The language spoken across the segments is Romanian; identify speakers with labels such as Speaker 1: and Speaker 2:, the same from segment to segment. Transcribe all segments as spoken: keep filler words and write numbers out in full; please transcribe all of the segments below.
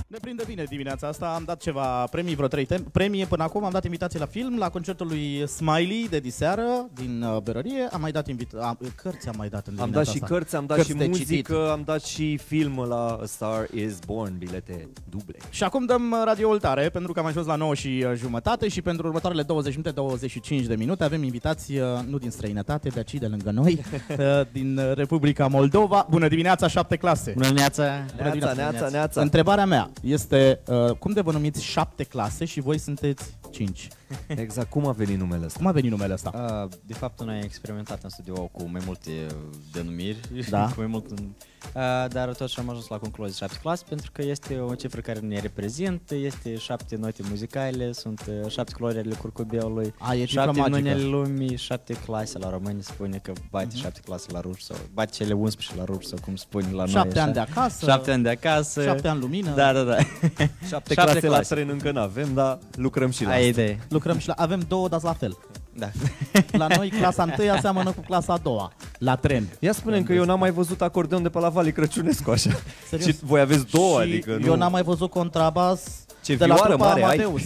Speaker 1: Ne prinde bine dimineața asta, am dat ceva premii, vreo trei premii până acum, am dat invitații la film, la concertul lui Smiley de diseară din uh, Berărie, am mai dat invita- cărți, am mai dat în dimineața
Speaker 2: Am dat și
Speaker 1: asta.
Speaker 2: cărți, am dat
Speaker 1: Cărți
Speaker 2: și
Speaker 1: de
Speaker 2: muzică,
Speaker 1: citit.
Speaker 2: am dat și film la A Star Is Born, bilete duble.
Speaker 1: Și acum dăm radioul tare, pentru că am ajuns la nouă și jumătate și pentru următoarele douăzeci minute, douăzeci și cinci de minute avem invitații uh, nu din străinătate, de aici de lângă noi, uh, din Republica Moldova. Bună dimineața, șapte clase!
Speaker 3: Bună dimineața!
Speaker 2: Neața, neața, neața.
Speaker 1: Întrebarea mea este, uh, cum de vă numiți șapte clase și voi sunteți cinci?
Speaker 2: Exact, cum a venit numele ăsta?
Speaker 1: Cum a venit numele ăsta?
Speaker 3: Uh, de fapt, noi am experimentat în studio cu mai multe denumiri,
Speaker 1: Da.
Speaker 3: cu mai mult, uh, dar totuși am ajuns la concluzie șapte clase pentru că este o cifră care ne reprezintă, este șapte note muzicale, sunt uh, șapte culori ale curcubeului,
Speaker 1: A, e cifra
Speaker 3: șapte
Speaker 1: magică.
Speaker 3: luni ale lumii, șapte clase la români spune că bate uh-huh. șapte clase la ruși sau bate cele unsprezece la ruși sau cum spune la noi.
Speaker 1: Șapte
Speaker 3: așa.
Speaker 1: ani de acasă,
Speaker 3: Șapte ani de acasă.
Speaker 1: șapte ani lumină.
Speaker 3: Da, da, da.
Speaker 2: Șapte,
Speaker 3: Șapte
Speaker 2: clase,
Speaker 3: clase.
Speaker 2: la tren încă n-avem, dar lucrăm și la
Speaker 3: Ai
Speaker 2: asta.
Speaker 3: idee.
Speaker 1: Lucrăm și la... Avem două, dar la fel.
Speaker 3: Da.
Speaker 1: La noi clasa întâia seamănă cu clasa a doua, la tren.
Speaker 2: Ia spune că eu n-am mai văzut acordeon de pe la Vali Crăciunescu așa.
Speaker 1: Serios?
Speaker 2: Și voi aveți două,
Speaker 1: Și
Speaker 2: adică nu...
Speaker 1: eu n-am mai văzut contrabas
Speaker 2: Ce
Speaker 1: de la
Speaker 2: vioară
Speaker 1: trupa
Speaker 2: mare ai.
Speaker 1: Amadeus.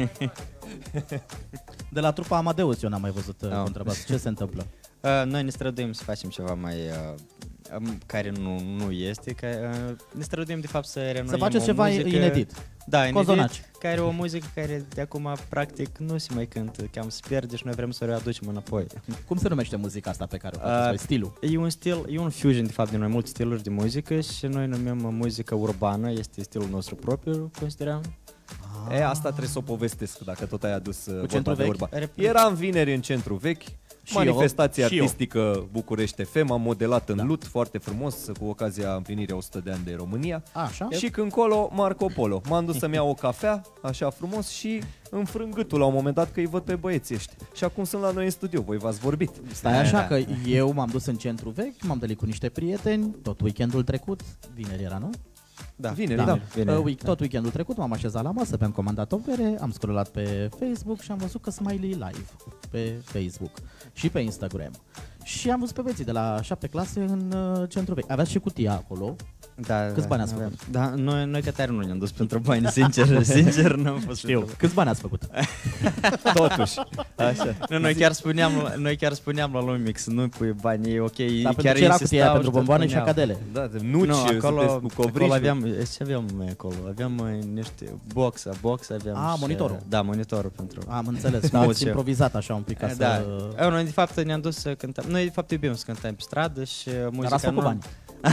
Speaker 1: De la trupa Amadeus eu n-am mai văzut uh,
Speaker 3: Oh.
Speaker 1: contrabas. Ce se întâmplă?
Speaker 3: Uh, noi ne străduim să facem ceva mai uh, um, care nu, nu este, ca, uh, ne străduim de fapt să renoim
Speaker 1: Să faceți
Speaker 3: o
Speaker 1: ceva
Speaker 3: muzică,
Speaker 1: inedit.
Speaker 3: Da, inedit,
Speaker 1: Cozonaci.
Speaker 3: care o muzică care de acum practic nu se mai cântă, cam se pierde și noi vrem să o readucem înapoi.
Speaker 1: Cum se numește muzica asta pe care o faceți
Speaker 3: Uh,
Speaker 1: voi? Stilul?
Speaker 3: E un stil, e un fusion de fapt din mai multe stiluri de muzică și noi numim muzică urbană, este stilul nostru propriu, considerăm.
Speaker 2: E, asta trebuie să o povestesc, dacă tot ai adus uh,
Speaker 1: centru
Speaker 2: vorba de
Speaker 1: vechi?
Speaker 2: urba.
Speaker 3: Rep-
Speaker 2: Eram vineri în centru vechi,
Speaker 1: Și
Speaker 2: manifestație
Speaker 1: eu, și
Speaker 2: artistică București F M, am modelat în
Speaker 1: Da.
Speaker 2: lut foarte frumos cu ocazia împlinirii o sută de ani de România.
Speaker 1: Așa?
Speaker 2: Și când colo, Marco Polo. M-am dus să-mi iau o cafea, așa frumos, și înfrâng gâtul la un moment dat că îi văd pe băieții ăștia. Și acum sunt la noi în studio, voi v-ați vorbit.
Speaker 1: Stai așa
Speaker 3: Da.
Speaker 1: că eu m-am dus în centru vechi, m-am întâlnit cu niște prieteni, tot weekendul trecut, vineri era, nu?
Speaker 3: Da,
Speaker 2: Vineri,
Speaker 1: Da.
Speaker 2: da.
Speaker 3: Vineri,
Speaker 1: Uh, week,
Speaker 3: da.
Speaker 1: tot weekendul trecut m-am așezat la masă, mi-am comandat o bere, am scrollat pe Facebook și am văzut că Smiley e live pe Facebook și pe Instagram. Și am văzut pe băieții de la șapte clase în uh, centru vechi. Aveați și cutia acolo.
Speaker 3: Da,
Speaker 1: Câți
Speaker 3: da,
Speaker 1: bani ați
Speaker 3: aveam.
Speaker 1: făcut?
Speaker 3: Da, noi, noi că tare nu ne-am dus pentru bani, sincer, sincer n-am fost
Speaker 1: Știu.
Speaker 3: pentru-
Speaker 1: Câți bani ați făcut?
Speaker 2: Totuși. Așa.
Speaker 3: Nu, noi chiar spuneam, noi chiar spuneam la lumii să nu pui bani, e ok,
Speaker 1: Dar
Speaker 3: chiar
Speaker 1: pentru ce era cutia aia?
Speaker 3: insistau
Speaker 1: Pentru
Speaker 3: și
Speaker 1: bomboane și
Speaker 3: puneau.
Speaker 1: acadele.
Speaker 2: Da, de nuci,
Speaker 3: Nu, acolo,
Speaker 2: sunteți cu covriș.
Speaker 3: acolo aveam, ce aveam mai acolo? Aveam uh, niște boxa, box aveam.
Speaker 1: Ah,
Speaker 3: și,
Speaker 1: monitorul.
Speaker 3: Da, monitorul pentru.
Speaker 1: Am înțeles, că ați
Speaker 3: Mulți.
Speaker 1: improvizat așa un pic ca
Speaker 3: da.
Speaker 1: să...
Speaker 3: Eu, noi de fapt ne-am dus să cântăm. Noi de fapt iubim să cântăm pe stradă și uh, muzica
Speaker 1: Dar ați făcut
Speaker 3: nu-
Speaker 1: bani.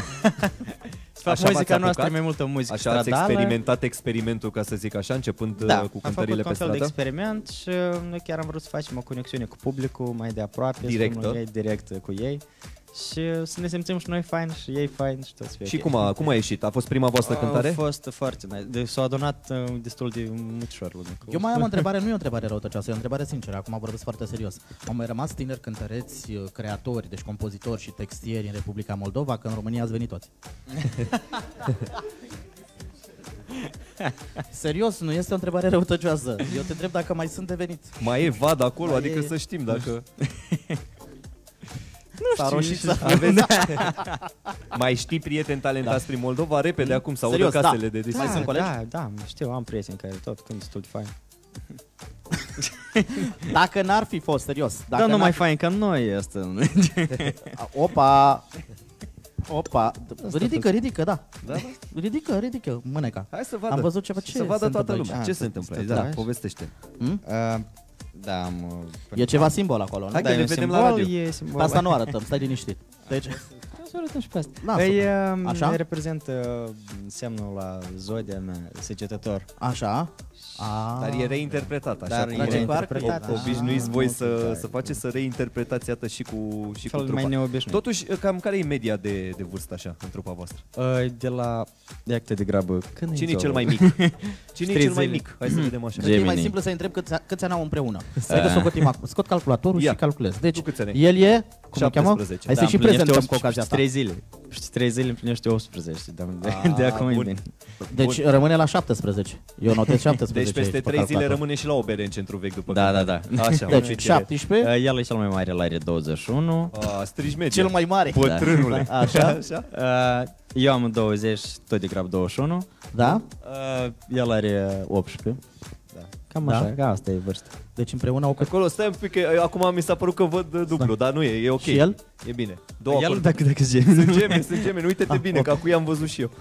Speaker 3: De fapt,
Speaker 2: Așa v-ați
Speaker 3: muzica noastră e
Speaker 2: apucat?
Speaker 3: mai multă muzică
Speaker 2: Așa ați
Speaker 3: stradală.
Speaker 2: experimentat experimentul, ca să zic așa, începând
Speaker 3: Da,
Speaker 2: uh, cu
Speaker 3: am
Speaker 2: cântările
Speaker 3: făcut
Speaker 2: pe
Speaker 3: un fel de
Speaker 2: stradă?
Speaker 3: experiment și noi chiar am vrut să facem o conexiune cu publicul mai de aproape,
Speaker 2: Directă.
Speaker 3: să fim ei direct cu ei și să ne simțim și noi fain și ei fain și toți fie
Speaker 2: Și
Speaker 3: ok.
Speaker 2: cum a, cum a ieșit? A fost prima voastră cântare?
Speaker 3: A fost foarte nice. Deci s-au adunat uh, destul de mușor lumea.
Speaker 1: Eu mai am o întrebare, nu e o întrebare răutăcioasă, e o întrebare sinceră, acum vorbesc foarte serios. Au mai rămas tineri cântăreți, creatori, deci compozitori și textieri în Republica Moldova, că în România ați venit toți. Serios, nu este o întrebare răutăcioasă. Eu te întreb dacă mai sunt de venit.
Speaker 2: Mai e vad acolo,
Speaker 1: Mai
Speaker 2: adică
Speaker 1: e-
Speaker 2: să știm dacă...
Speaker 1: S-a roșit să
Speaker 2: Aveți... Mai știi prieteni talentați prin Moldova? Repede acum, să audă
Speaker 1: Serios, da.
Speaker 2: casele de
Speaker 1: Mai
Speaker 2: distracție.
Speaker 1: sunt colegi?
Speaker 3: Da, da, știu, am prieteni care tot când destul de fain.
Speaker 1: Dacă n-ar fi fost, serios. Dacă
Speaker 3: Dar nu
Speaker 1: n-ar
Speaker 3: mai
Speaker 1: fi-
Speaker 3: fain ca noi asta.
Speaker 1: Opa! Opa! Ridică, ridică, da.
Speaker 2: Da, da.
Speaker 1: Ridică, ridică, mâneca.
Speaker 2: Hai să vadă.
Speaker 1: Am văzut ceva. Ce
Speaker 2: Să vadă
Speaker 1: se
Speaker 2: toată
Speaker 1: întâmplă
Speaker 2: lumea.
Speaker 1: aici?
Speaker 2: Ce
Speaker 3: Ah,
Speaker 2: se întâmplă aici?
Speaker 3: stai,
Speaker 2: Da,
Speaker 3: da.
Speaker 2: povestește.
Speaker 1: Hmm?
Speaker 3: Uh, da, am... uh,
Speaker 1: E ceva simbol acolo, nu?
Speaker 2: Hai
Speaker 3: da,
Speaker 2: că
Speaker 3: e
Speaker 2: ne
Speaker 3: un
Speaker 2: vedem
Speaker 3: simbol,
Speaker 2: la radio.
Speaker 3: E simbol.
Speaker 1: Pe asta nu arătăm, stai liniștit. Deci,
Speaker 3: Să arătăm și pe asta.
Speaker 1: Da,
Speaker 3: Ei,
Speaker 1: super.
Speaker 3: um,
Speaker 1: Așa?
Speaker 3: reprezintă semnul la zodia mea, săgetător.
Speaker 1: așa. A.
Speaker 2: Dar e reinterpretat așa.
Speaker 3: Dar
Speaker 2: cum
Speaker 3: e
Speaker 1: Place
Speaker 2: o-
Speaker 3: reinterpretat.
Speaker 2: o- Obișnuiți voi
Speaker 3: Ah,
Speaker 2: să,
Speaker 3: ok.
Speaker 2: să faceți să reinterpretați iată și cu, și cu
Speaker 3: Fel mai
Speaker 2: trupa.
Speaker 3: neobișnuit.
Speaker 2: Totuși, cam care e media de, de vârstă așa în trupa voastră?
Speaker 3: Uh, de la... De acte de grabă. Când
Speaker 2: Cine e
Speaker 3: e
Speaker 2: cel mai mic? Cine e cel mai mic? Hai să vedem așa.
Speaker 1: Cred că e mai
Speaker 3: Gemini.
Speaker 1: simplu să-i întreb câți, câți ani au împreună. Hai că să acum. Scot calculatorul
Speaker 2: Ia.
Speaker 1: și calculez. Deci,
Speaker 2: Tu câți ani ai?
Speaker 1: el e, cum îl cheamă?
Speaker 2: șaptesprezece.
Speaker 1: Hai să
Speaker 3: Da,
Speaker 1: și
Speaker 3: împlinește
Speaker 1: prezentăm cu
Speaker 3: optsprezece,
Speaker 1: ocazia asta.
Speaker 3: trei zile. Peste trei zile împlinește optsprezece, de, de, de acum e bine.
Speaker 1: Deci
Speaker 2: Bun.
Speaker 1: rămâne la șaptesprezece. Eu notez șaptesprezece.
Speaker 2: Deci peste
Speaker 1: aici pe
Speaker 2: trei zile
Speaker 1: calculator.
Speaker 2: rămâne și la o bere în centru vechi după
Speaker 3: Da,
Speaker 2: care-
Speaker 3: da, da.
Speaker 2: Așa,
Speaker 1: Deci
Speaker 2: uite,
Speaker 1: șaptesprezece,
Speaker 3: El e cel mai mare, el are douăzeci și unu.
Speaker 2: A, strigi media.
Speaker 1: cel mai mare.
Speaker 2: Bătrânule.
Speaker 1: Da. Așa,
Speaker 2: Așa?
Speaker 3: Uh, Eu am douăzeci, tot de grab douăzeci și unu.
Speaker 1: da?
Speaker 3: Uh, El are optsprezece.
Speaker 2: Da.
Speaker 3: Cam
Speaker 1: Da.
Speaker 3: așa, ca asta e vârsta.
Speaker 1: Deci împreună au cât?
Speaker 2: Acolo, stai un pic, că acum mi s-a părut că văd uh, dublu, dar nu e, e ok.
Speaker 1: Și el?
Speaker 2: E bine. Două
Speaker 3: El
Speaker 2: acolo.
Speaker 3: dacă, dacă zi.
Speaker 2: Sunt gemeni, sunt gemeni, uite-te
Speaker 1: Ah,
Speaker 2: bine,
Speaker 1: ok.
Speaker 2: că acum i-am văzut și eu.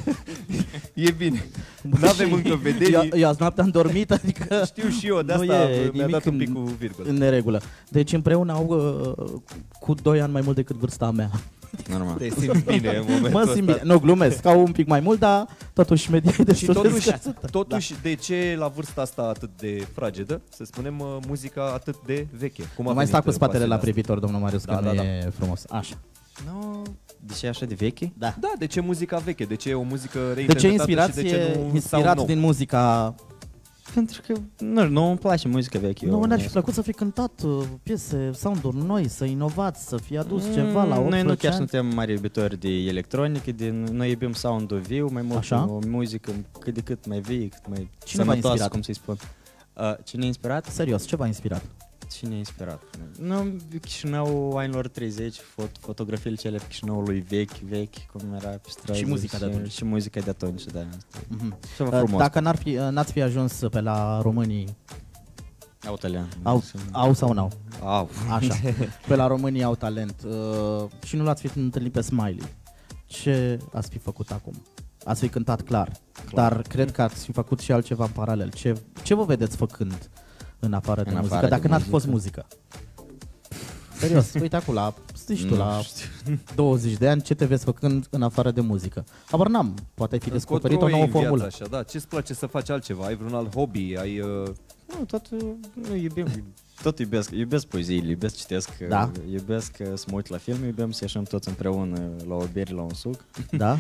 Speaker 2: E bine. N-avem încă
Speaker 1: Eu,
Speaker 2: vederi.
Speaker 1: eu azi noaptea am dormit, adică
Speaker 2: Știu și eu, de
Speaker 1: nu
Speaker 2: asta
Speaker 1: e
Speaker 2: mi-a
Speaker 1: nimic
Speaker 2: dat un
Speaker 1: în-
Speaker 2: pic cu virgulă.
Speaker 1: în neregulă. Deci împreună au uh, cu doi ani mai mult decât vârsta mea.
Speaker 3: Normal.
Speaker 2: Te simți bine în momentul
Speaker 1: Mă simt
Speaker 2: ăsta.
Speaker 1: bine. Nu, glumesc, au un pic mai mult, dar totuși media e
Speaker 2: Și
Speaker 1: destul de
Speaker 2: totuși,
Speaker 1: scăzută.
Speaker 2: totuși de ce la vârsta asta atât de fragedă, să spunem, uh, muzica atât de veche? Cum a
Speaker 1: Nu mai
Speaker 2: venit,
Speaker 1: sta cu
Speaker 2: uh,
Speaker 1: spatele la
Speaker 2: pasărea
Speaker 1: privitor, domnul Marius,
Speaker 2: Da,
Speaker 1: că
Speaker 2: da,
Speaker 1: nu
Speaker 2: da.
Speaker 1: e frumos. Așa.
Speaker 3: Nu, de ce e așa de veche?
Speaker 1: Da.
Speaker 2: asta? Da, de ce muzica veche? De ce e o muzică
Speaker 1: De ce
Speaker 2: reinterpretată și de
Speaker 1: inspirație,
Speaker 2: ce nu
Speaker 1: inspirat
Speaker 2: sau nou?
Speaker 1: din muzica?
Speaker 3: Pentru că, nu, nu îmi place muzica veche.
Speaker 1: Nu,
Speaker 3: eu-
Speaker 1: ne-ar fi plăcut să fi cântat uh, piese, sound-uri noi, să inovați, să fie adus ceva la
Speaker 3: Mm, Noi nu
Speaker 1: optsprezece
Speaker 3: chiar
Speaker 1: ani.
Speaker 3: suntem mari iubitori de electronică, de, noi iubim sound-ul viu, mai mult
Speaker 1: Așa?
Speaker 3: o muzică cât de cât mai vie, cât mai
Speaker 1: Cine v-a
Speaker 3: sănătoasă,
Speaker 1: inspirat?
Speaker 3: cum să-i spun. Uh, cine a inspirat?
Speaker 1: Serios, ce v-a inspirat?
Speaker 3: Cine a inspirat? Nu, Chișinău anilor treizeci, fot, fotografiile cele pe Chișinăului vechi, vechi, cum era pe stradă.
Speaker 1: Și muzica de atunci.
Speaker 3: Și muzica de atunci, da.
Speaker 1: Mhm.
Speaker 3: Ceva
Speaker 1: Uh,
Speaker 3: frumos.
Speaker 1: Dacă n-ar fi, uh, n-ați fi ajuns pe la românii,
Speaker 3: Au talent.
Speaker 1: au, au sau n-au?
Speaker 3: Au.
Speaker 1: Așa, pe la românii au talent uh, și nu l-ați fi întâlnit pe Smiley. Ce ați fi făcut acum? Ați fi cântat clar,
Speaker 3: Clar.
Speaker 1: dar cred că ați fi făcut și altceva în paralel. Ce, ce vă vedeți făcând în afară de
Speaker 3: În
Speaker 1: muzică,
Speaker 3: afară de
Speaker 1: dacă n-ați
Speaker 3: muzică?
Speaker 1: fost muzică? Serios, uite acum, la, știi tu,
Speaker 3: Nu
Speaker 1: la
Speaker 3: știu.
Speaker 1: douăzeci de ani, ce te vezi făcând în afară de muzică? Habar n-am, poate ai fi descoperit o
Speaker 2: Încotro
Speaker 1: nouă
Speaker 2: e în viață
Speaker 1: formulă.
Speaker 2: Așa, da. Ce-ți place să faci altceva? Ai vreun alt hobby? Ai, uh...
Speaker 3: Nu, tot nu, iubim, tot iubesc, iubesc poeziile, iubesc citesc,
Speaker 1: Da.
Speaker 3: iubesc uh, să mă uit la film, iubim să ieșim toți împreună la o bere, la un suc
Speaker 1: Da?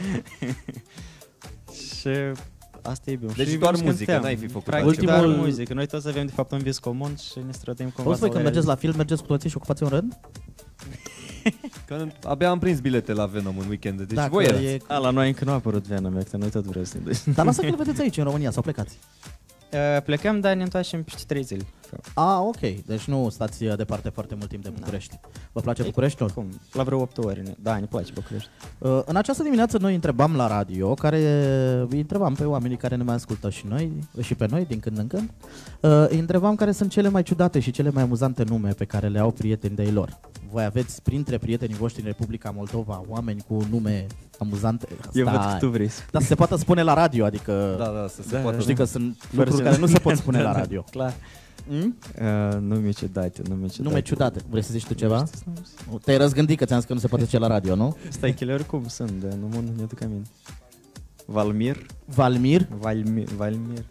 Speaker 3: și asta iubim.
Speaker 2: Deci
Speaker 3: și
Speaker 2: doar
Speaker 3: iubim să
Speaker 2: muzică,
Speaker 3: cântăm.
Speaker 2: n-ai fi făcut
Speaker 3: Practic
Speaker 1: altceva.
Speaker 3: doar
Speaker 1: Ultimul-
Speaker 3: muzică, noi toți avem de fapt un vis comun și ne străduim cumva
Speaker 1: Auzi voi, când
Speaker 3: să-l
Speaker 1: mergeți la
Speaker 3: realizăm.
Speaker 1: film, mergeți cu toții și ocupați un rând?
Speaker 2: Că abia am prins bilete la Venom în weekend, deci
Speaker 1: Dacă
Speaker 2: voi erați.
Speaker 1: e-
Speaker 3: A, la noi încă nu a apărut Venom, că noi tot vrem să ne ducem.
Speaker 1: Dar lasă că îl vedeți aici, în România, sau plecați?
Speaker 3: Uh, Plecăm, dar ne întoarcem peste trei zile.
Speaker 1: Ah, ok. Deci nu stați uh, departe foarte mult timp de București. Vă place Bucureștiul?
Speaker 3: Cum? La vreo opt ore. ne- Da, ne place București.
Speaker 1: Uh, în această dimineață noi întrebam la radio, care îi întrebam pe oamenii care ne mai ascultă și noi, și pe noi din când în când, uh, îi întrebam care sunt cele mai ciudate și cele mai amuzante nume pe care le au prieteni de-ai lor. Voi aveți printre prietenii voștri în Republica Moldova oameni cu nume amuzante?
Speaker 3: Eu văd că
Speaker 1: Stai.
Speaker 3: tu vrei.
Speaker 1: Dar să se poată spune la radio, adică
Speaker 2: Da, da, să se
Speaker 3: Da,
Speaker 2: poată.
Speaker 1: știi că sunt
Speaker 3: Fără
Speaker 1: lucruri
Speaker 3: să-
Speaker 1: care nu se pot spune la
Speaker 3: Da, da,
Speaker 1: radio.
Speaker 3: Clar.
Speaker 1: Mm?
Speaker 3: Uh, nume ciudate, nume ciudate.
Speaker 1: Nume ciudate. Vrei să zici tu ceva?
Speaker 3: Nu știu, nu știu.
Speaker 1: Te-ai răzgândit că ți-am zis că nu se poate zice la radio, nu?
Speaker 3: Stai, că oricum sunt, dar nu mă nu aduc aminte. Valmir?
Speaker 1: Valmir?
Speaker 3: Valmir. Valmir.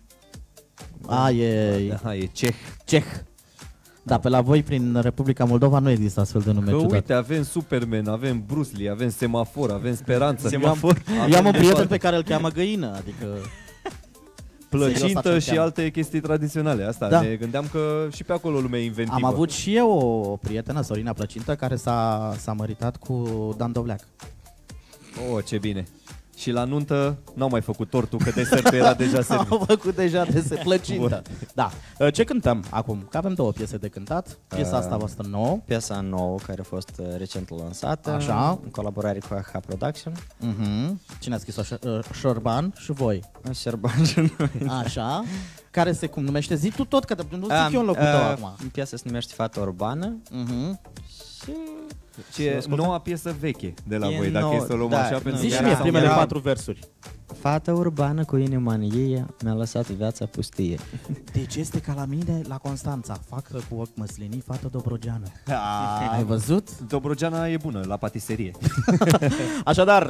Speaker 1: A, e
Speaker 2: Aha, e ceh.
Speaker 1: ceh. Da, pe la voi prin Republica Moldova nu există astfel de nume
Speaker 2: Că
Speaker 1: ciudate.
Speaker 2: uite, avem Superman, avem Bruce Lee, avem Semafor, avem Speranță,
Speaker 3: Semafor.
Speaker 1: Eu am un prieten pe care îl cheamă Găină, adică... Serios,
Speaker 2: plăcintă
Speaker 1: așa
Speaker 2: și
Speaker 1: cheamă.
Speaker 2: alte chestii tradiționale. Asta
Speaker 1: Da.
Speaker 2: ne gândeam că și pe acolo lumea e inventivă.
Speaker 1: Am avut și eu o prietenă, Sorina Plăcintă, care s-a, s-a măritat cu Dan Dovleac.
Speaker 2: Oh, ce bine. Și la nuntă n-au mai făcut tortul, că desertul era deja servit.
Speaker 1: Am făcut deja de se plăcintă. Da. Ce cântăm acum? Că avem două piese de cântat. Piesa asta voastră nouă.
Speaker 3: Piesa nouă care a fost uh, recent lansată.
Speaker 1: Așa.
Speaker 3: În colaborare cu A H Production.
Speaker 1: Uh-huh. Cine a scris-o? Ș- uh, Șorban și voi.
Speaker 3: Șerban și noi.
Speaker 1: Așa. Care se cum numește? Zi tu tot, că nu zic eu în locul tău acum.
Speaker 3: Piesa se numește Fata Urbană.
Speaker 1: Uh-huh.
Speaker 3: Și...
Speaker 2: Ce e noua piesă veche de la
Speaker 3: E
Speaker 2: voi, dacă
Speaker 3: nouă,
Speaker 2: e să o luăm
Speaker 3: da,
Speaker 2: așa.
Speaker 3: nu,
Speaker 2: Pentru
Speaker 1: Zi și
Speaker 2: că
Speaker 1: mie
Speaker 2: era-
Speaker 1: primele
Speaker 3: era-
Speaker 1: patru versuri.
Speaker 3: Fata urbană cu inima în ei mi-a lăsat viața pustie.
Speaker 1: Deci este ca la mine la Constanța. Facă cu ochi măslinii, fată dobrogeană. Ai văzut?
Speaker 2: Dobrogeana e bună la patiserie.
Speaker 1: Așadar,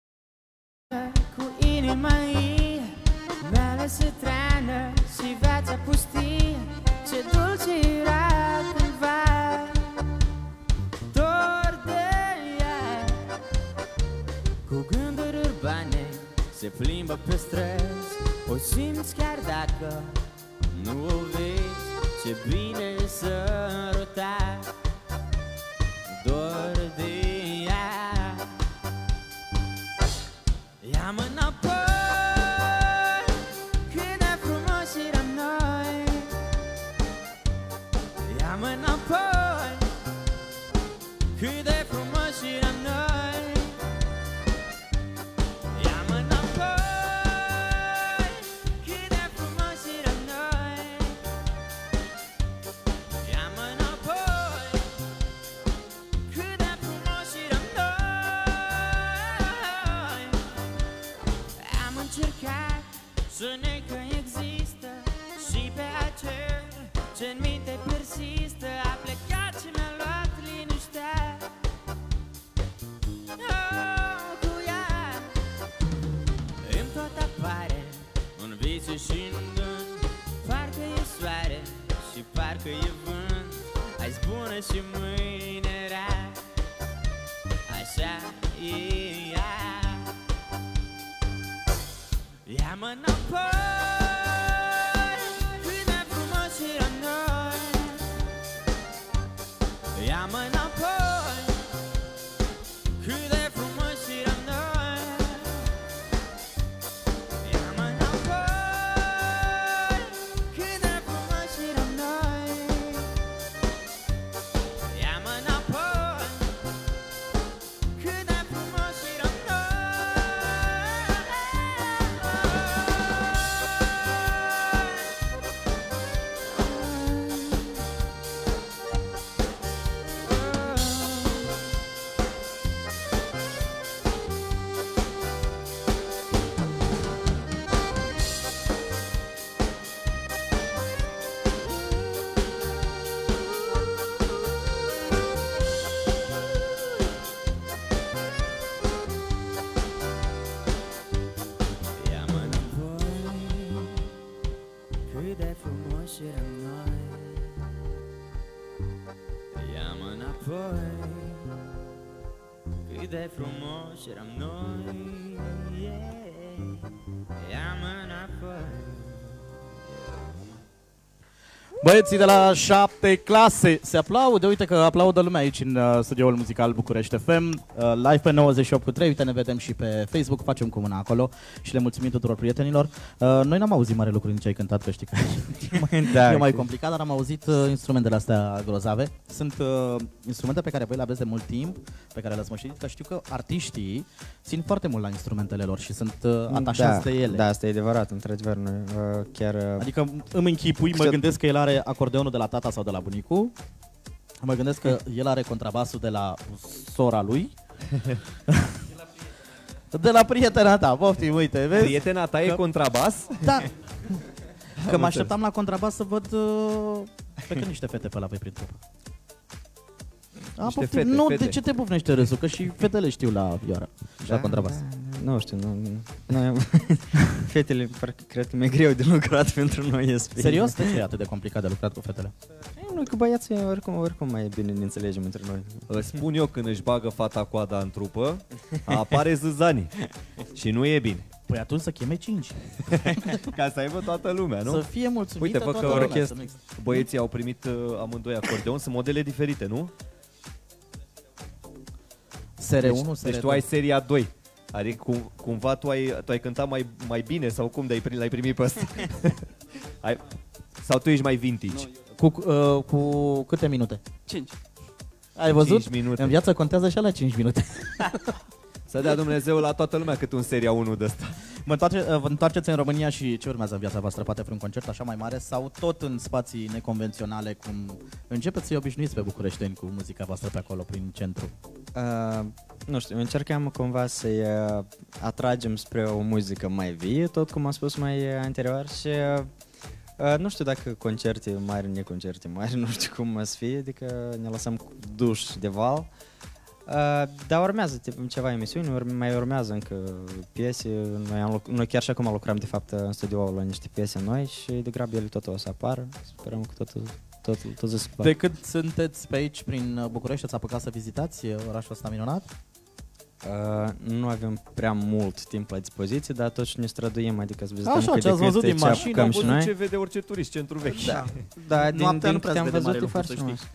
Speaker 4: Cu inima ei mi-a lăsat rană și viața pustie. Ce dulce era cândva, dor de ea. Cu gânduri urbane se plimbă pe străzi, o simți chiar dacă nu o vezi. Ce bine săruta, dor de ea. înapoi, cât de frumos eram noi. Ia-mă înapoi, cât de frumos eram noi. Ia-mă înapoi, cât de frumos eram noi. Ia-mă înapoi, cât de frumos eram noi. Am încercat să ne că există și pe acel ce-n minte persistă. A plecat și mi-a luat liniștea. Oh, cu ea îmi tot apare un viciu și un gând. Parcă e soare și parcă e vânt. Azi bună și mâine rea, așa e ea. Ia-mă înapoi, cât de frumos eram noi. Ia-mă înapoi, cât de frumos eram noi. Ia-mă înapoi, cât de frumos eram noi. Ia-mă înapoi, cât de frumos eram Ia-mă înapoi, cât de frumos eram noi. Ia-mă înapoi, cât de frumos eram noi. Yeah. Ia-mă înapoi.
Speaker 1: Băieții de la șapte clase se aplaudă, uite că aplaudă lumea aici în uh, studioul muzical București F M, uh, live pe nouăzeci și opt cu trei, uite ne vedem și pe Facebook, facem cu mâna acolo și le mulțumim tuturor prietenilor. Uh, noi n-am auzit mare lucruri din ce ai cântat, că știi că
Speaker 3: Da,
Speaker 1: e mai complicat, dar am auzit uh, instrumentele astea grozave. Sunt uh, instrumente pe care voi le aveți de mult timp, pe care le-ați măștirit, că știu că artiștii țin foarte mult la instrumentele lor și sunt uh, atașați
Speaker 3: da,
Speaker 1: de ele.
Speaker 3: Da, asta e adevărat, într-adevăr, noi uh, chiar... Uh,
Speaker 1: Adică îmi închipui, mă gândesc că el are acordeonul de la tata sau de la bunicul. Mă gândesc că el are contrabasul de la sora lui. De la prietena ta, poftim, uite, vezi?
Speaker 2: Prietena ta e contrabas?
Speaker 1: Da. Că mă așteptam la contrabas să văd uh, pe că niște fete pe la voi prin trupă. A,
Speaker 2: Niște
Speaker 1: poftim,
Speaker 2: fete,
Speaker 1: nu,
Speaker 2: fete.
Speaker 1: de ce te bufnește râsul? Că și fetele știu la vioară și la contrabas.
Speaker 3: Da, nu știu, nu, nu, nu fetele, parcă cred că mi-e greu de lucrat pentru noi. Este
Speaker 1: Serios? De ce e atât de complicat de lucrat cu fetele?
Speaker 3: Nu, cu băiații oricum, oricum mai e bine ne înțelegem între noi.
Speaker 2: Îți spun eu, când își bagă fata coada în trupă, apare zâzanii. Și nu e bine.
Speaker 1: Păi atunci să cheme cinci.
Speaker 2: Ca să aibă toată lumea, nu?
Speaker 1: Să fie mulțumită
Speaker 2: Uite, văd
Speaker 1: toată
Speaker 2: că
Speaker 1: lumea,
Speaker 2: orchest-
Speaker 1: să nu existe.
Speaker 2: Băieții au primit uh, amândoi acordeon, sunt modele diferite, nu?
Speaker 1: S R unu,
Speaker 2: Deci,
Speaker 1: S R doi.
Speaker 2: deci tu ai seria doi. Adică cum, cumva tu ai, tu ai cântat mai, mai bine sau cum de-ai, pri- l-ai primit pe ăsta? ai, sau tu ești mai vintage?
Speaker 1: Cu, uh, cu câte minute?
Speaker 5: cinci.
Speaker 1: Ai văzut?
Speaker 2: cinci minute.
Speaker 1: În viață contează și alea cinci minute.
Speaker 2: Să dea Dumnezeu la toată lumea cât un seria unu de ăsta.
Speaker 1: Mă întoarce, uh, vă întoarceți în România și ce urmează în viața voastră? Poate vreun concert așa mai mare sau tot în spații neconvenționale, cum începeți să-i obișnuiți pe bucureșteni cu muzica voastră pe acolo, prin centru?
Speaker 3: Uh, nu știu, încercăm cumva să-i uh, atragem spre o muzică mai vie, tot cum am spus mai uh, anterior și uh, uh, nu știu dacă concerte mari, neconcerte mari, nu știu cum să fie, adică ne lăsăm cu duș de val. Uh, dar urmează tip, ceva emisiuni, ur- mai urmează încă piese, noi, am, luc- noi chiar și acum lucrăm de fapt în studio la niște piese noi și de grab ele tot o să apară, sperăm că totul tot, tot să se
Speaker 1: De cât sunteți pe aici, prin București, ați apucat să vizitați orașul ăsta minunat?
Speaker 3: Uh, nu avem prea mult timp la dispoziție, dar totuși ne străduim, adică să vizităm
Speaker 1: Așa,
Speaker 3: cât
Speaker 1: ce
Speaker 3: de
Speaker 1: ați văzut
Speaker 3: cât
Speaker 1: din
Speaker 3: ce
Speaker 1: mașină,
Speaker 3: apucăm
Speaker 1: am
Speaker 3: și
Speaker 2: Văzut
Speaker 3: noi.
Speaker 2: ce vede orice turist, centru vechi.
Speaker 3: Da, da din,
Speaker 1: Noaptea
Speaker 3: din
Speaker 1: nu prea
Speaker 3: câte
Speaker 1: se
Speaker 3: am
Speaker 1: vede
Speaker 3: văzut
Speaker 1: mare
Speaker 3: e
Speaker 1: lucru,
Speaker 3: foarte
Speaker 1: să
Speaker 3: frumos.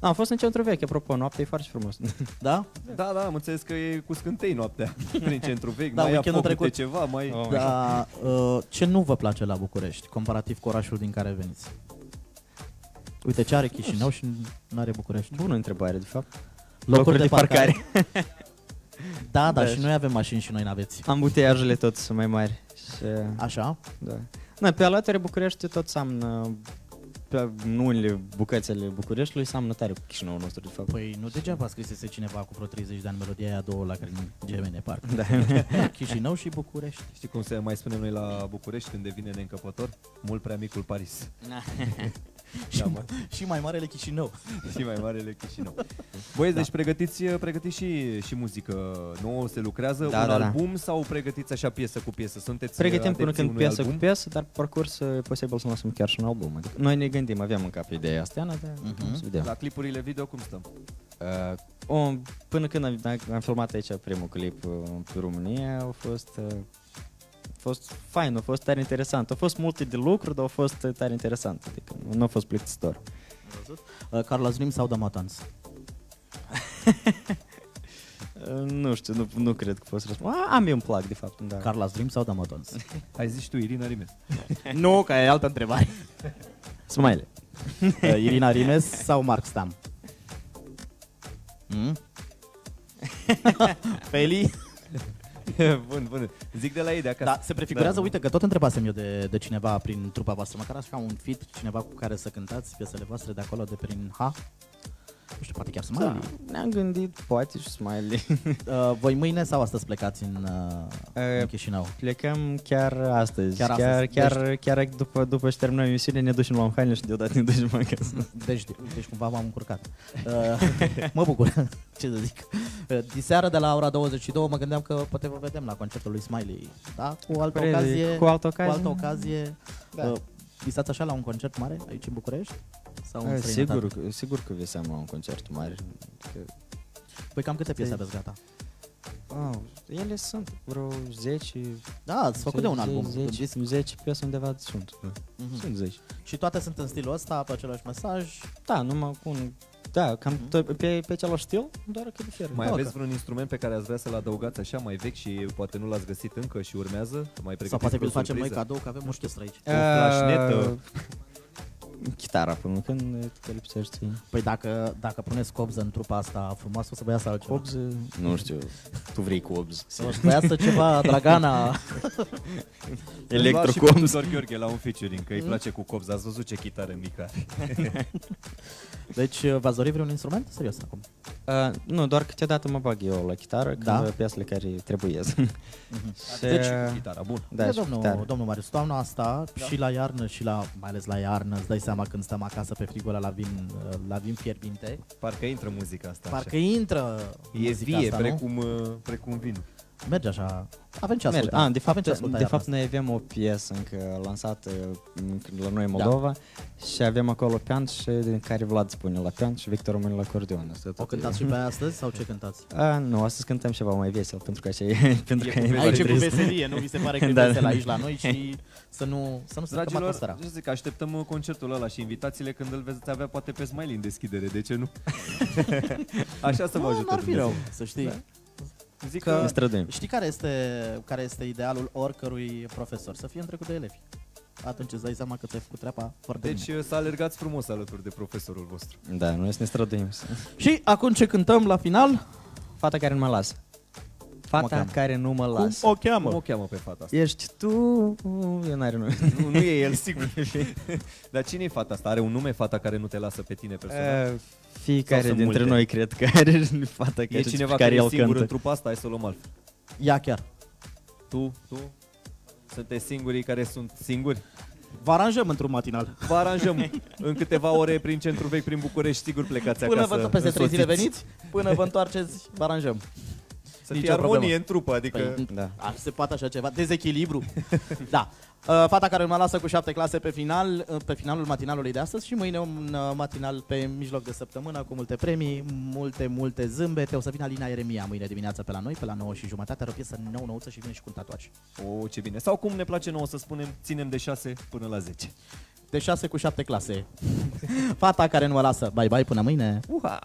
Speaker 3: Da, am fost în centru vechi, apropo, noaptea e foarte frumos.
Speaker 1: Da?
Speaker 2: Da, da, am înțeles că e cu scântei noaptea prin centru vechi,
Speaker 1: Da,
Speaker 2: mai ia
Speaker 1: weekendul
Speaker 2: foc câte
Speaker 1: trecut.
Speaker 2: ceva, mai...
Speaker 3: Oh.
Speaker 1: Da, uh, ce nu vă place la București, comparativ cu orașul din care veniți? Uite, ce are Chișinău și nu are București?
Speaker 3: Bună întrebare, de fapt.
Speaker 1: Locuri de parcare. Da, da,
Speaker 3: Da,
Speaker 1: și
Speaker 3: și-
Speaker 1: noi avem mașini și noi n-aveți.
Speaker 3: Ambuteiajele tot sunt mai mari. Și,
Speaker 1: Așa?
Speaker 3: da. Na, pe alături București tot seamnă, pe unele bucățele Bucureștiului seamnă tare cu Chișinăul nostru, de fapt.
Speaker 1: Păi nu degeaba scrisese cineva cu vreo treizeci de ani melodia aia două la care gemene, parcă.
Speaker 3: Da.
Speaker 1: Chișinău și București.
Speaker 2: Știi cum se mai spunem noi la București când devine neîncăpător? Mult prea micul Paris. Da, mă.
Speaker 1: Și mai marele Chișinău.
Speaker 2: Și mai marele Chișinău. Băieți, deci pregătiți, pregătiți și, și muzică nouă, se lucrează
Speaker 3: Da,
Speaker 2: un
Speaker 3: da, da.
Speaker 2: album sau pregătiți așa piesă cu piesă? Sunteți
Speaker 3: Pregătim până
Speaker 2: adepții
Speaker 3: când
Speaker 2: unui
Speaker 3: piesă
Speaker 2: album?
Speaker 3: cu piesă, dar pe parcurs e posibil să lăsăm chiar și un album. Adică noi ne gândim, avem în cap ideea asta, dar
Speaker 1: Mhm.
Speaker 3: să vedem.
Speaker 2: La clipurile video cum stăm?
Speaker 3: Uh, o, până când am, am filmat aici primul clip uh, pe România, a fost, uh, a fost fain, a fost tare interesant. A fost multe de lucru, dar a fost tare interesant. Adică nu a fost plictisitor.
Speaker 1: Uh, Carlos Dream sau The Motans?
Speaker 3: Uh, nu știu, nu, nu cred că a fost răspuns. A, am eu îmi plac, de fapt. Da.
Speaker 1: Carlos Dream sau The Motans?
Speaker 2: Hai zici tu, Irina Rimes.
Speaker 1: Nu, că e altă întrebare.
Speaker 3: Smiley.
Speaker 1: Uh, Irina Rimes sau Mark Stam? Hmm? Feli?
Speaker 2: Bun, bun. Zic de la ei de acasă.
Speaker 1: Da, se prefigurează,
Speaker 2: Da.
Speaker 1: uite că tot întrebasem eu de, de cineva prin trupa voastră, măcar așa un fit, cineva cu care să cântați piesele voastre de acolo, de prin H. Nu știu, poate chiar Smiley.
Speaker 3: Da, ne-am gândit, poate și Smiley.
Speaker 1: Uh, voi mâine sau astăzi plecați în, uh, în
Speaker 3: Uh,
Speaker 1: Chișinău?
Speaker 3: Plecăm chiar astăzi.
Speaker 1: Chiar
Speaker 3: Chiar,
Speaker 1: astăzi.
Speaker 3: chiar, chiar, chiar după, după ce terminăm emisiunea, ne ducem la haine și deodată ne ducem acasă.
Speaker 1: Deci, deci cumva m-am încurcat. Uh, mă bucur, ce să zic. Uh, diseară de la ora douăzeci și două mă gândeam că poate vă vedem la concertul lui Smiley. Da? Cu altă
Speaker 3: Crede,
Speaker 1: ocazie.
Speaker 3: cu altă ocazie.
Speaker 1: Cu altă ocazie.
Speaker 3: Da.
Speaker 1: Uh, visați așa la un concert mare aici în București? Sau în
Speaker 3: Uh,
Speaker 1: străinătate?
Speaker 3: Sigur, sigur că visam la un concert mare. Că,
Speaker 1: Păi cam câte piese aveți gata?
Speaker 3: oh, ele sunt vreo zece.
Speaker 1: Da, ați făcut de un album.
Speaker 3: zece,
Speaker 1: Disc.
Speaker 3: zece piese undeva sunt.
Speaker 1: Mhm.
Speaker 3: Sunt zece.
Speaker 1: Și toate sunt în stilul ăsta, pe același mesaj.
Speaker 3: Da, numai cu un... Da, cam
Speaker 1: Mhm.
Speaker 3: tot, pe, pe același stil, doar că diferă.
Speaker 2: Mai
Speaker 1: Da,
Speaker 2: aveți
Speaker 1: că-
Speaker 2: vreun instrument pe care ați vrea să-l adăugați așa mai vechi și poate nu l-ați găsit încă și urmează? Mai pregătiți
Speaker 1: Sau poate
Speaker 2: vreo
Speaker 1: vi-l facem noi
Speaker 2: surpriză?
Speaker 1: cadou, că avem orchestră aici.
Speaker 2: O flașnetă.
Speaker 3: Uh, Chitara până când te lipsește.
Speaker 1: Păi dacă, dacă puneți cobză în trupa asta frumoasă, o să vă iasă altceva.
Speaker 3: Cobz? Nu știu, tu vrei cobz.
Speaker 1: Să vă iasă ceva, Dragana.
Speaker 2: Lua și pe
Speaker 3: Electrocobz.
Speaker 2: Tudor Gheorghe la un featuring, că îi place cu cobza. Ați văzut ce chitară mică are.
Speaker 1: Deci v-ați dori vreun instrument? Serios acum.
Speaker 3: Uh, nu, doar câteodată mă bag eu la chitară,
Speaker 1: Da?
Speaker 3: când piesele care trebuie.
Speaker 2: Deci cu chitara, bun.
Speaker 3: da,
Speaker 1: Da,
Speaker 3: și
Speaker 1: domnul,
Speaker 3: chitară.
Speaker 1: domnul Marius, toamna asta da. și la iarnă și la, mai ales la iarnă, îți dai seama când stăm acasă pe frigul ăla la vin, la vin fierbinte,
Speaker 2: Parcă intră muzica asta.
Speaker 1: parcă
Speaker 2: așa.
Speaker 1: intră
Speaker 2: E
Speaker 1: muzica
Speaker 2: vie,
Speaker 1: asta, nu?
Speaker 2: precum, uh, precum vinul.
Speaker 1: Merge așa. Avem ce
Speaker 3: Merge.
Speaker 1: asculta.
Speaker 3: Ah, de fapt,
Speaker 1: avem ce asculta
Speaker 3: de
Speaker 1: iarna
Speaker 3: fapt
Speaker 1: asta.
Speaker 3: noi avem o piesă încă lansată încă la noi în Moldova și avem acolo pian și din care Vlad spune la pian și Victor rămâne la acordeon. Asta
Speaker 1: O
Speaker 3: tot
Speaker 1: cântați
Speaker 3: e-
Speaker 1: și pe aia astăzi sau ce cântați?
Speaker 3: A, nu, astăzi cântăm ceva mai vesel, pentru că așa e, pentru
Speaker 2: E
Speaker 3: că
Speaker 2: cu
Speaker 3: e
Speaker 2: vesel.
Speaker 1: Aici e
Speaker 3: foarte
Speaker 1: cu
Speaker 3: trist.
Speaker 1: veselie, nu vi se pare că e
Speaker 3: Da.
Speaker 1: vesel aici la noi și să nu, să nu se stăm
Speaker 2: Dragilor,
Speaker 1: atmosfera.
Speaker 2: ce să zic, așteptăm uh, concertul ăla și invitațiile când îl veți avea poate pe Smiley în deschidere, de ce nu? Așa să vă
Speaker 1: Nu,
Speaker 2: ajute
Speaker 1: n-ar fi
Speaker 2: Dumnezeu.
Speaker 1: rău, să știi.
Speaker 2: Da. Zic
Speaker 1: Că-
Speaker 2: că
Speaker 3: Ne străduim.
Speaker 1: Știi care este, care este idealul oricărui profesor? Să fie întrecut de elevi. Atunci îți dai seama că ți-ai făcut treaba foarte
Speaker 2: deci
Speaker 1: bine.
Speaker 2: uh, să alergați frumos alături de profesorul vostru.
Speaker 3: Da, noi să ne străduim.
Speaker 1: Și acum ce cântăm la final?
Speaker 3: Fata care nu mă lasă. Fata
Speaker 1: cheamă?
Speaker 3: care nu mă
Speaker 1: Cum
Speaker 3: lasă.
Speaker 1: o
Speaker 2: Cum
Speaker 1: cheamă?
Speaker 2: o cheamă pe fata asta?
Speaker 3: Ești tu, eu n-are nume.
Speaker 2: Nu, nu e el, sigur. Dar cine e fata asta? Are un nume, fata care nu te lasă pe tine personal?
Speaker 3: Uh, Fiecare
Speaker 2: Sau sunt
Speaker 3: dintre
Speaker 2: multe?
Speaker 3: noi cred că are fata care,
Speaker 2: E cineva
Speaker 3: pe
Speaker 2: care,
Speaker 3: care
Speaker 2: e
Speaker 3: el
Speaker 2: singur
Speaker 3: cântă.
Speaker 2: în trupa asta? Hai să o luăm altfel.
Speaker 1: Ia chiar.
Speaker 2: Tu, tu, sunteți singurii care sunt singuri?
Speaker 1: Vă aranjăm într-un matinal.
Speaker 2: Vă aranjăm în câteva ore prin centru vechi, prin București, sigur plecați
Speaker 1: Până
Speaker 2: acasă.
Speaker 1: vă peste trei zile
Speaker 2: însoțiți.
Speaker 1: veniți, până vă întoarceți, vă aranjăm.
Speaker 2: Să
Speaker 1: Nicio
Speaker 2: fie armonie
Speaker 1: problemă.
Speaker 2: în trupă, adică...
Speaker 1: Păi,
Speaker 3: Da.
Speaker 1: a, se poate așa ceva? Dezechilibru. Da. Uh, Fata care mă lasă cu șapte clase pe final, uh, pe finalul matinalului de astăzi și mâine un uh, matinal pe mijloc de săptămână cu multe premii, multe, multe zâmbete. O să vină Alina Ieremia mâine dimineața pe la noi, pe la nouă și jumătate, are o piesă nou-nouță și vine și cu un tatuaj.
Speaker 2: O, ce bine. Sau cum ne place nouă să spunem, ținem de șase până la zece.
Speaker 1: de șase cu șapte clase. Fata care nu mă lasă. Bye bye, până mâine.
Speaker 2: Uha!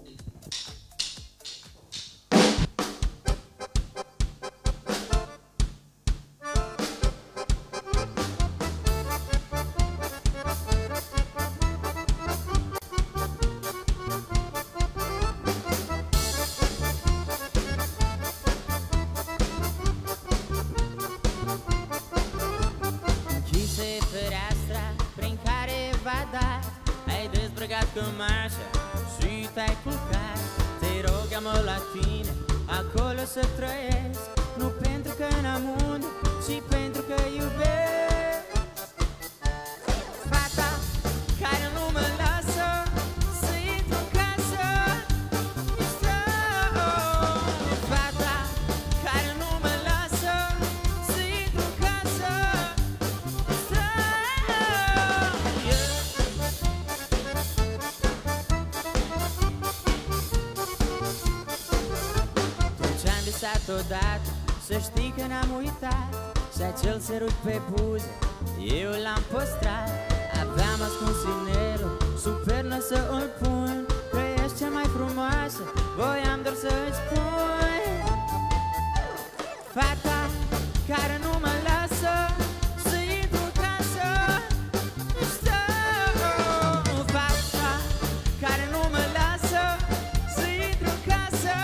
Speaker 4: Închise fereastra prin care va da. Ai dezbrăcat cămașa și te-ai culcat. Te rog-am-o la tine, acolo să trăiesc. Nu pentru că n-am unde, ci pentru că iubesc. Fata care nu mă lasă să intru în casă. Fata care nu mă lasă să intru în casă. Tot ce-am visat odată, să știi că n-am uitat. Și acel sărut pe buze, eu l-am păstrat. Aveam ascuns inelul, sub pernă să îl pun. Că ești cea mai frumoasă, voiam doar să-ți spun. Fata care nu mă lasă să intru în casă. Fata care nu mă lasă să intru în casă.